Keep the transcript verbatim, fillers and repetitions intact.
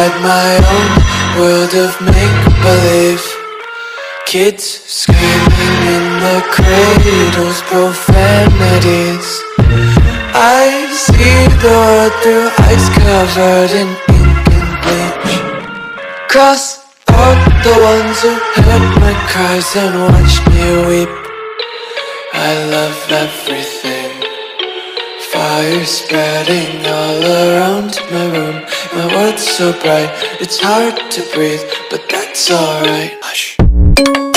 inside my own world of make-believe. Kids screaming in the cradles, profanities. I see the world through ice covered in ink and bleach. Cross out the ones who heard my cries and watched me weep. I love everything. Fire spreading all around my room. My world's so bright, it's hard to breathe, but that's alright. Hush.